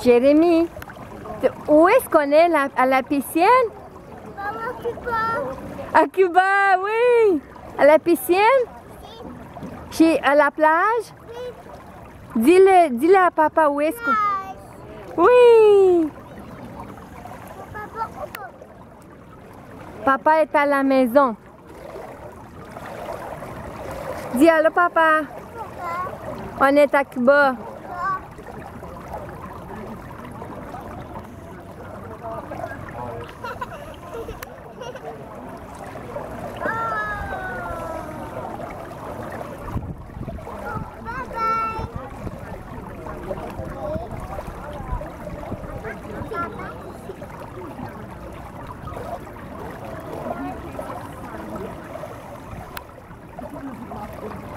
Jérémy, où est-ce qu'on est à la piscine? À Cuba. À Cuba, oui. À la piscine? À la plage? Dis-le à papa où est-ce que... Oui. Papa est à la maison. Dis allô papa. On est à Cuba. Bye bye.